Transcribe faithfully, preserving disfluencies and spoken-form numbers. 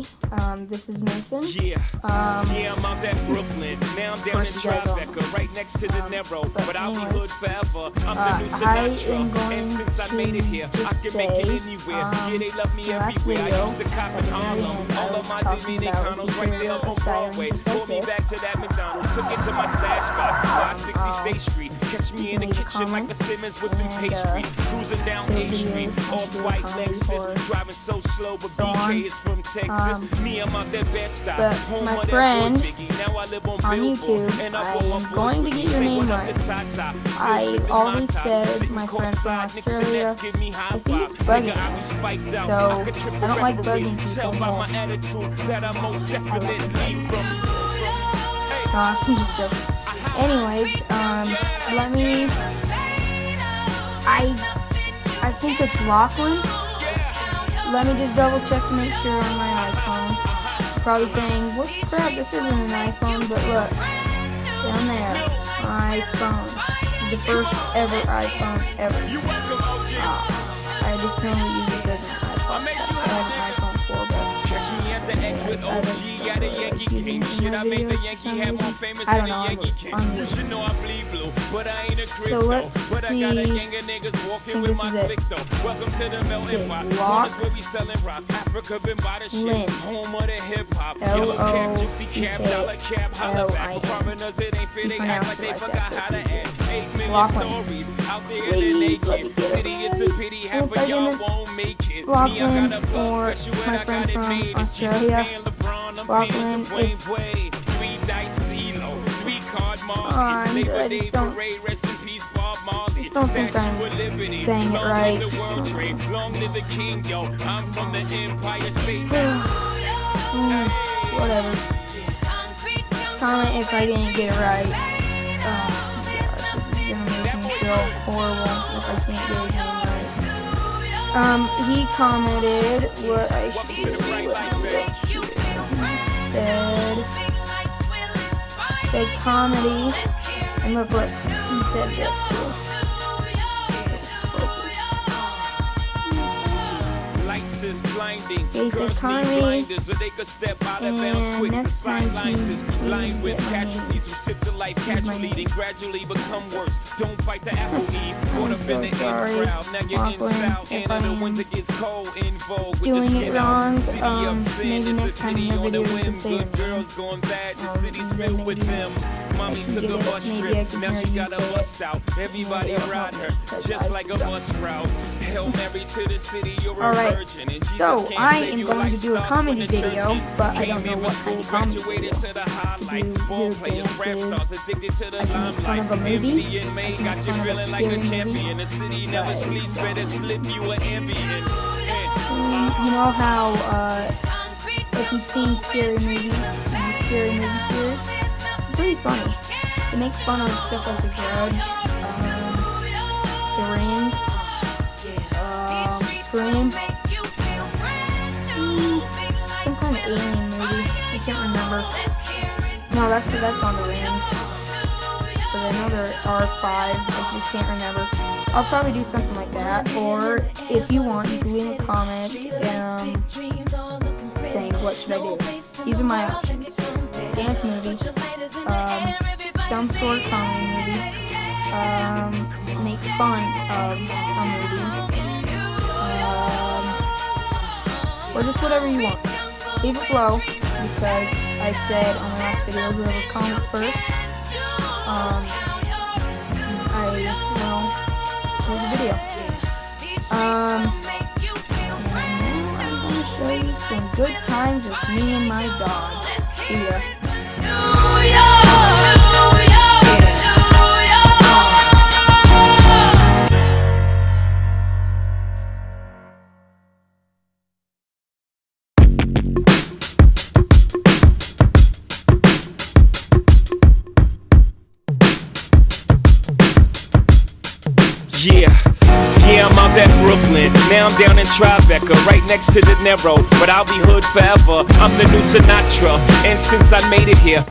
Um, this is Mason. Yeah, um, yeah, I'm out at Brooklyn. Now I'm down in Tribeca, right next to the um, Narrow. But, but I'll anyways, be hood forever. I'm uh, the new I am Sinatra. going And since I to made it here, I just can make it say, anywhere. um, Yeah, they love me the last everywhere. video I used to cop in at the very Harlem. end, I All of was my talking about Dominicanos right keeping there a on silent Broadway. just like Pulled me this. back to that McDonald's. Took it to my stash spot, five sixty um, State Street. Catch me in the leave a kitchen like comment, a Simmons whipping and, pastry. uh, Cruising down so A video, Street. I should do a Off-white comment Lexus. before Driving so slow, but so B K on. is from Texas. Um, Me, I'm out that bed stop. but Home my of that friend boy Biggie. Now I live on on Billboard, YouTube, and I want my am boys going with to me. get your Say name what up right. to Tata. Still I sipping already my top. said Sitting my friend from courtside, Knicks and Australia. Nets give me high I think it's five. bugging Nigga, I be me. spiked out. So, I could trip I a don't like referee. bugging Tell people by more. my attitude that I most definitely from. No, I'm just joking. Anyways, um, let me. I I think it's Lachlan. Let me just double check to make sure on my iPhone. You're probably saying, "What the crap? This isn't an iPhone." But look, down there, iPhone, the first ever iPhone ever. Uh, I just normally use this as an iPhone. I have an iPhone four, but. The X with O G at a Yankee King. Shit, I made the Yankee hat more famous I than don't the know, Yankee King. I'm You should know I bleed blue, but I ain't a crypto. So let's But I got a see. gang of niggas walking I with think my this is click it. though. Welcome to the melting pot. Lock. Corners where we selling rock. Africa been by the shit. Lynn. Home of the hip hop. L Yellow cap, O gypsy C cap, K dollar cap, holla L I back. N. For foreigners, it ain't fair. You They act pronounce like it they like forgot that, so how it's to easy. add. Eight million Lachlan. stories out there in Please the let me naked get it city. It's a right. pity And half if I of y'all didn't, won't make it. Me, I Lachlan, got a plug or special my and I friend got it from made. It's Jesus Australia, paying LeBron, I'm Lachlan, paying Dwayne if- Wade. Three dice CeeLo, three card Marley. on, Labor I Day just don't- parade, rest in peace Bob Marley. just don't think Statue I'm of Liberty, saying it long right. live the World Trade, long live the King, yo. I'm from the Empire State. Mm, whatever. Just comment if I didn't get it right. Oh gosh, this is gonna make me feel horrible if I can't get his name right. Um, he commented what I should do. He said, said comedy, and look what he said this too. Lights is blinding. He said Girls comedy, need blinders so they could step out of bounds and quick. The next time sidelines is please lined with get my name. casualties who sip the life Use my casually name. and gradually become worse. Don't bite the apple eve. Caught I'm up so in the sorry, in crowd. Now you're in Lachlan, style. if And I in the am winter gets cold in vogue. With the doing skin it out. wrong. City Um, of sin maybe is the next time city in the on the video you can whim. say Good your name. girls going bad. The Um, city's then filled with maybe them. Mommy I can took get a it. bus Maybe trip. I can Now hear she you got a say bust out. Everybody Maybe it'll around help her. me, 'cause Just I like a suck. bus route. Hail Mary to the city. You're a Alright, virgin. And Jesus so can't I save am you. going to Life do a starts comedy when the church video, in. but I Came don't know in what with school, kind of comedy graduated video. to the highlight. Do Ball weird players, rap dances. stars addicted to the I can make fun limelight. of a movie. Empty and I made, can got make you fun of a feeling like a scary champion. movie. The city never Right. sleeps, better slip you an ambient. Um, you know how uh, if you've seen scary movies and the scary movie series, it's pretty funny. They make fun of stuff like The Grudge, um, The Ring, um, Scream, mm, some kind of alien movie. I can't remember. No, that's that's on The Ring. But I know there are five. I just can't remember. I'll probably do something like that. Or if you want, you can leave a comment um, saying what should I do. These are my options: dance movie, um, some sort of comedy movie, um, make fun of a movie, um, or just whatever you want. Leave it below because I said on the last video, whoever comments first, um, I will do the video. Um, and now I'm going to show you some good times with me and my dog. See ya. Yeah, yeah, I'm out at Brooklyn. Now I'm down in Tribeca, right next to the Narrow. But I'll be hood forever. I'm the new Sinatra. And since I made it here,